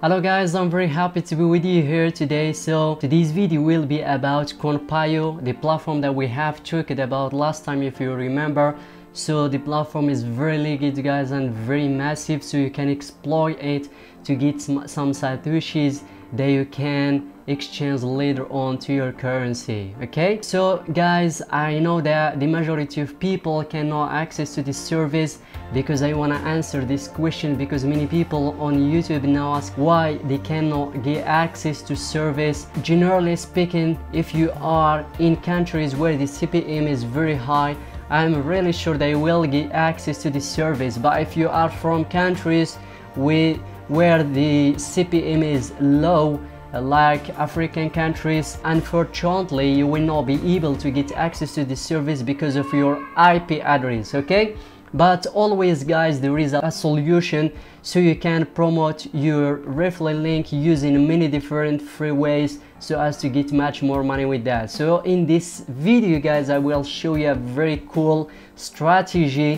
Hello guys, I'm very happy to be with you here today. So today's video will be about Coinpayu, the platform that we have talked about last time if you remember. So the platform is very liquid guys and very massive, so you can exploit it to get some satoshis that you can exchange later on to your currency. Okay, so guys, I know that the majority of people cannot access to this service, because I want to answer this question, because many people on YouTube now ask why they cannot get access to service. Generally speaking, if you are in countries where the CPM is very high, I'm really sure they will get access to this service. But if you are from countries where the CPM is low, like African countries, unfortunately you will not be able to get access to this service because of your IP address. Okay, but always guys, there is a solution, so you can promote your referral link using many different free ways so as to get much more money with that. So in this video guys, I will show you a very cool strategy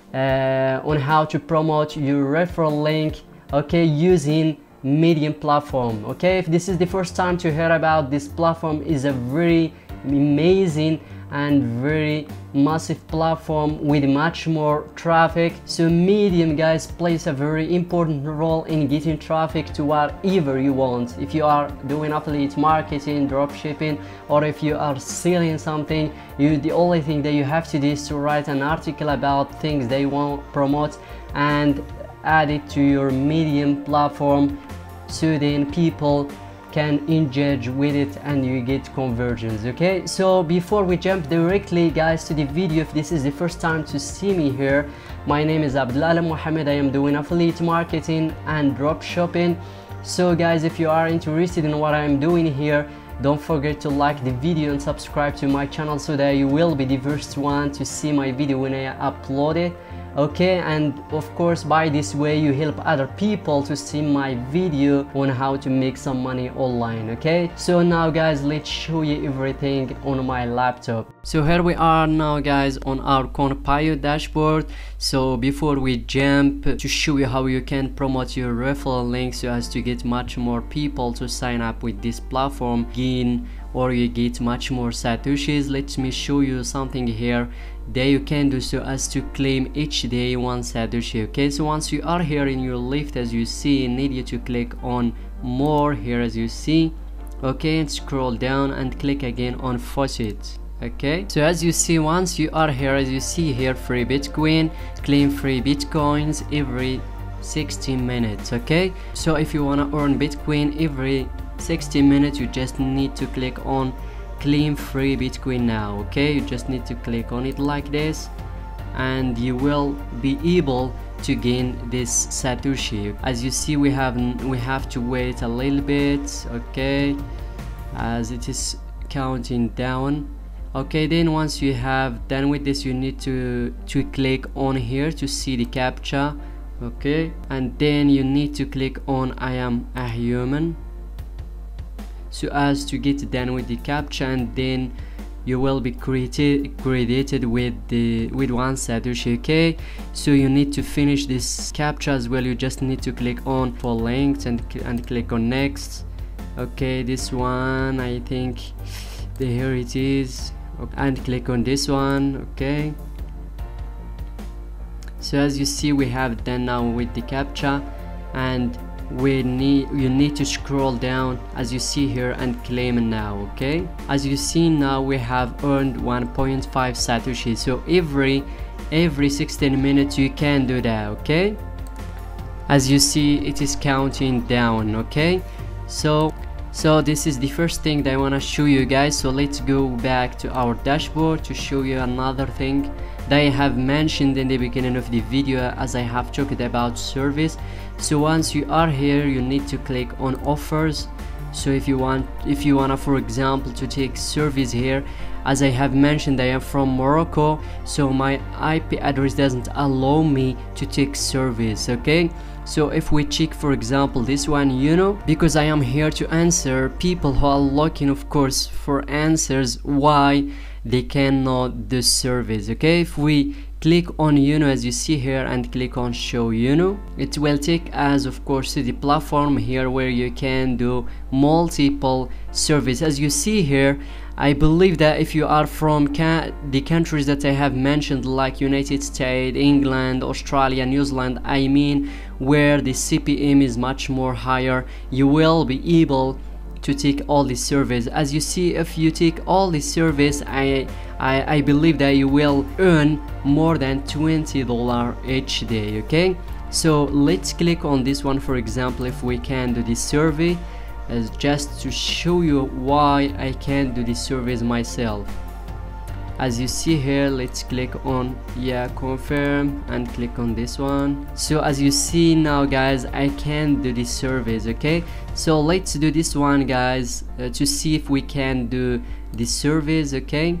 on how to promote your referral link, okay, using Medium platform. Okay, if this is the first time to hear about this platform, is a very amazing and very massive platform with much more traffic. So Medium guys plays a very important role in getting traffic to whatever you want. If you are doing affiliate marketing, drop shipping, or if you are selling something, the only thing that you have to do is to write an article about things they want to promote and add it to your Medium platform, so then people can engage with it and you get conversions. Okay, so before we jump directly guys to the video, if this is the first time to see me here, my name is Abdullah Mohammed. I am doing affiliate marketing and drop shipping. So guys, if you are interested in what I am doing here, don't forget to like the video and subscribe to my channel so that you will be the first one to see my video when I upload it. Okay, and of course by this way you help other people to see my video on how to make some money online. Okay, so now guys, let's show you everything on my laptop. So here we are now guys on our Coinpayu dashboard. So before we jump to show you how you can promote your referral link so as to get much more people to sign up with this platform, gain or you get much more satoshis, let me show you something here that you can do so as to claim each day one satoshi. Okay, so once you are here in your left, as you see, you need you to click on more here as you see, okay, and scroll down and click again on faucet. Okay, so as you see, once you are here, as you see here, free Bitcoin, claim free Bitcoins every 60 minutes. Okay, so if you want to earn Bitcoin every 60 minutes, you just need to click on claim free Bitcoin now. Okay, you just need to click on it like this and you will be able to gain this satoshi. As you see, we have to wait a little bit, okay, as it is counting down. Okay, then once you have done with this, you need to click on here to see the captcha. Okay, and then you need to click on I am a human so as to get done with the captcha, and then you will be credited with one satoshi. Okay, so you need to finish this captcha as well. You just need to click on for links and click on next. Okay, this one, I think here it is, and click on this one. Okay, so as you see, we have done now with the captcha, and you need to scroll down as you see here and claim now. Okay, as you see now, we have earned 1.5 satoshi. So every 16 minutes you can do that. Okay, as you see, it is counting down. Okay, so this is the first thing that I want to show you guys. So let's go back to our dashboard to show you another thing that I have mentioned in the beginning of the video, as I have talked about service. So once you are here, you need to click on offers. So if you wanna, for example, to take service here, as I have mentioned, I am from Morocco, so my IP address doesn't allow me to take service. Okay, so if we check, for example, this one, because I am here to answer people who are looking, of course, for answers why they cannot do service. Okay, if we click on as you see here and click on show it will take us of course to the platform here where you can do multiple surveys. As you see here, I believe that if you are from the countries that I have mentioned, like United States, England, Australia, New Zealand, I mean where the CPM is much more higher, you will be able to take all these surveys. As you see, if you take all these surveys, I believe that you will earn more than $20 each day. Okay, so let's click on this one. For example, if we can do this survey, just to show you why I can't do these surveys myself. As you see here, let's click on confirm and click on this one. So as you see now guys, I can do these surveys. Okay, so let's do this one guys, to see if we can do these surveys. Okay,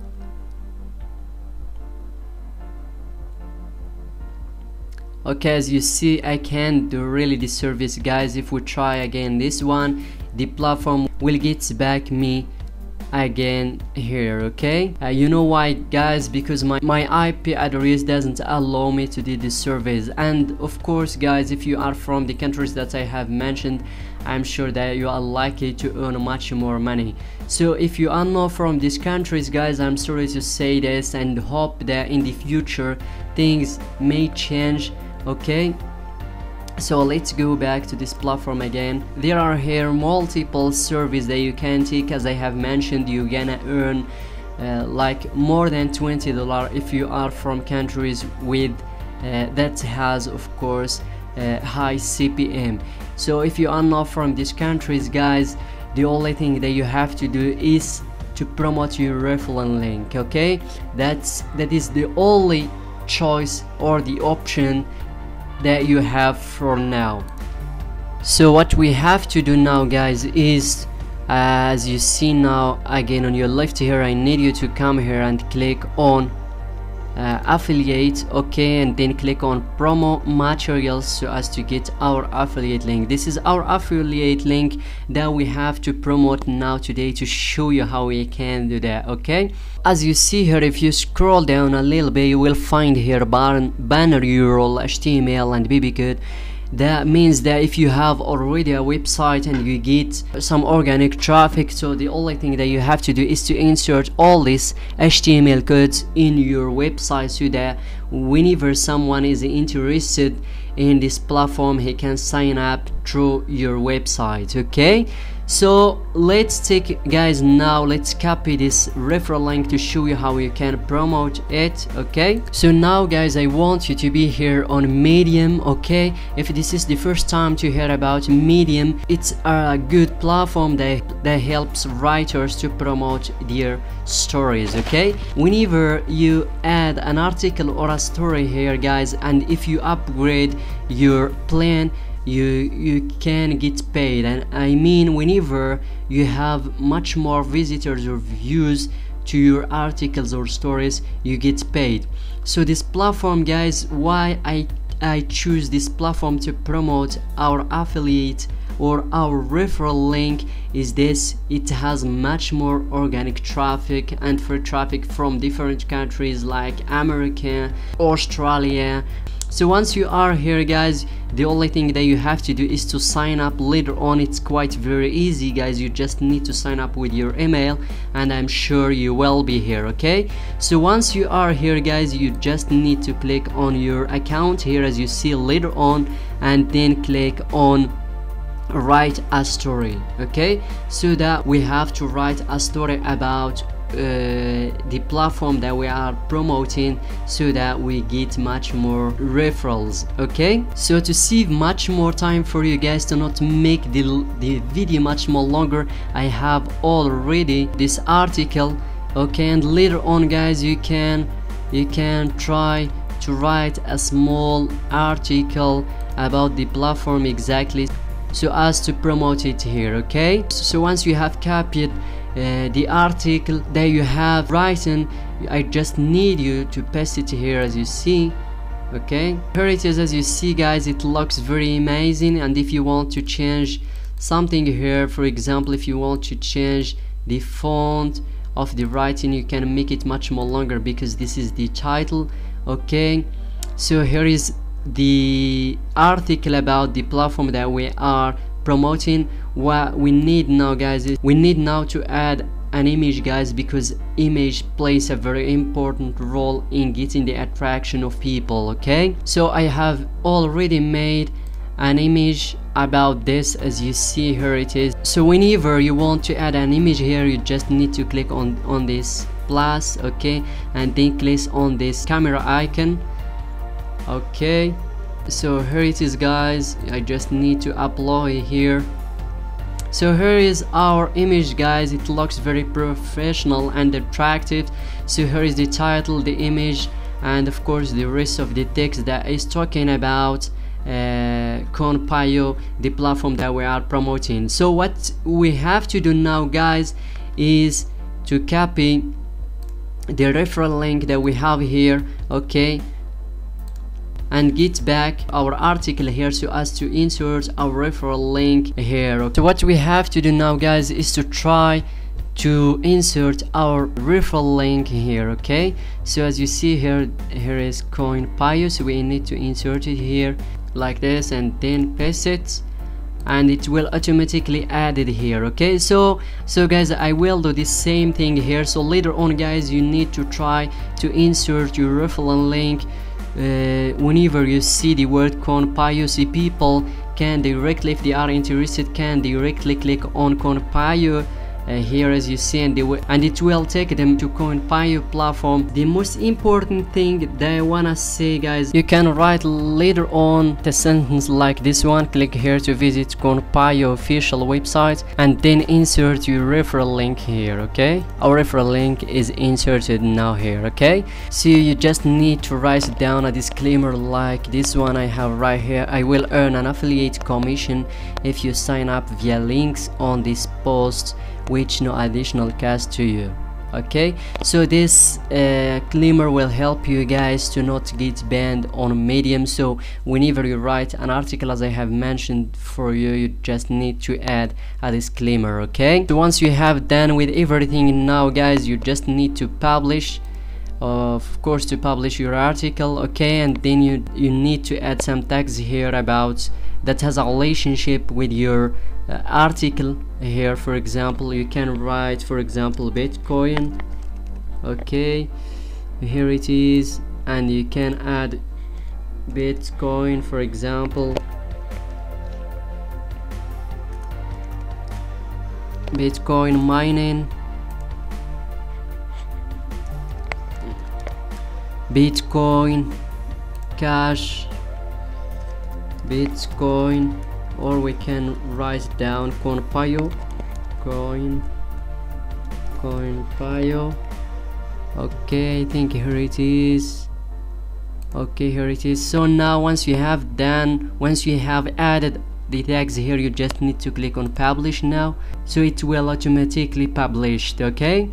as you see, I can do really the service guys. If we try again this one, the platform will get back me again here. Okay, you know why guys? Because my IP address doesn't allow me to do the surveys. And of course guys, if you are from the countries that I have mentioned, I'm sure that you are likely to earn much more money. So if you are not from these countries guys, I'm sorry to say this, and hope that in the future things may change. Okay, so let's go back to this platform again. There are here multiple surveys that you can take. As I have mentioned, you're gonna earn like more than $20 if you are from countries with that has of course high CPM. So if you are not from these countries guys, the only thing that you have to do is to promote your referral link. Okay, that is the only choice or the option that you have for now. So what we have to do now guys is, as you see now again on your left here, I need you to come here and click on affiliate. Okay, and then click on promo materials so as to get our affiliate link. This is our affiliate link that we have to promote now today, to show you how we can do that. Okay, as you see here, if you scroll down a little bit, you will find here banner URL, HTML and BB code. That means that if you have already a website and you get some organic traffic, so the only thing that you have to do is to insert all these HTML codes in your website, so that whenever someone is interested in this platform, he can sign up through your website. Okay, so let's take guys, now let's copy this referral link to show you how you can promote it. Okay, so now guys, I want you to be here on Medium. Okay, if this is the first time to hear about Medium, it's a good platform that helps writers to promote their stories. Okay, whenever you add an article or a story here guys, and if you upgrade your plan, you can get paid. And I mean whenever you have much more visitors or views to your articles or stories, you get paid. So this platform guys, why I choose this platform to promote our affiliate or our referral link is this: it has much more organic traffic and free traffic from different countries like America, Australia. So once you are here guys, the only thing that you have to do is to sign up later on. It's quite very easy guys, you just need to sign up with your email and I'm sure you will be here. Okay, so once you are here guys, you just need to click on your account here as you see later on, and then click on write a story. Okay, so that we have to write a story about the platform that we are promoting, so that we get much more referrals. Okay, so to save much more time for you guys, to not make the video much more longer, I have already this article. Okay, and later on guys, you can try to write a small article about the platform exactly, so as to promote it here. Okay, so once you have copied the article that you have written, I just need you to paste it here as you see. Okay, here it is. As you see guys, it looks very amazing. And if you want to change something here, for example, if you want to change the font of the writing, you can make it much more longer because this is the title. Okay, so here is the article about the platform that we are promoting. What we need now, guys, is we need now to add an image, guys, because image plays a very important role in getting the attraction of people. Okay, so I have already made an image about this. As you see here, it is. So whenever you want to add an image here, you just need to click on this plus, okay, and then click on this camera icon. Okay, so here it is, guys. I just need to upload it here. So here is our image, guys. It looks very professional and attractive. So here is the title, the image, and of course the rest of the text that is talking about Coinpayu, the platform that we are promoting. So what we have to do now, guys, is to copy the referral link that we have here, okay, and get back our article here so as to insert our referral link here. So what we have to do now, guys, is to try to insert our referral link here. Okay, so as you see here, here is Coinpayu, so we need to insert it here like this and then paste it, and it will automatically add it here. Okay, so guys, I will do the same thing here. So later on, guys, you need to try to insert your referral link whenever you see the word Coinpayu. See, people can directly, if they are interested, can directly click on Coinpayu here, as you see, and it will take them to Coinpayu platform. The most important thing that I wanna say, guys, you can write later on the sentence like this one: click here to visit Coinpayu official website, and then insert your referral link here. Okay, our referral link is inserted now here. Okay, so you just need to write down a disclaimer like this one I have right here: I will earn an affiliate commission if you sign up via links on this post, which no additional cost to you. Okay, so this disclaimer will help you guys to not get banned on Medium. So whenever you write an article, as I have mentioned for you, you just need to add a disclaimer. Okay, so once you have done with everything now, guys, you just need to publish, of course, to publish your article. Okay, and then you need to add some tags here about that has a relationship with your article here. For example, you can write, for example, Bitcoin. Okay, here it is, and you can add Bitcoin, for example, Bitcoin mining, Bitcoin cash, Bitcoin, or we can write down Coinpayu, Coinpayu. Okay, I think here it is. Okay, here it is. So now once you have added the tags here, you just need to click on publish now, so it will automatically published. Okay,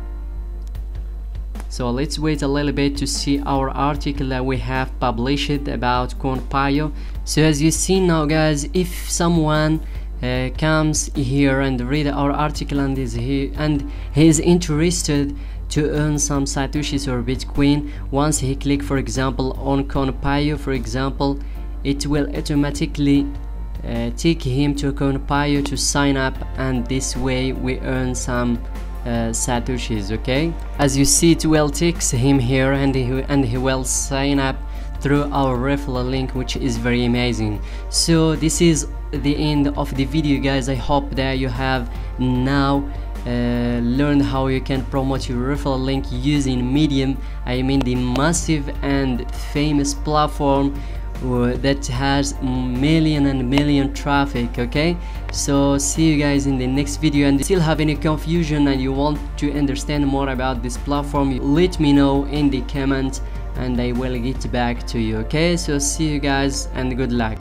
so let's wait a little bit to see our article that we have published about Coinpayu. So as you see now, guys, if someone comes here and read our article and is here and he is interested to earn some satoshis or Bitcoin, once he click, for example, on Coinpayu, for example, it will automatically take him to Coinpayu to sign up, and this way we earn some satoshis. Okay, as you see, it will take him here and he will sign up through our referral link, which is very amazing. So this is the end of the video, guys. I hope that you have now learned how you can promote your referral link using Medium. I mean, the massive and famous platform that has million and million traffic. Okay, so see you guys in the next video. And if you still have any confusion and you want to understand more about this platform, let me know in the comments and I will get back to you. Okay, so see you guys and good luck.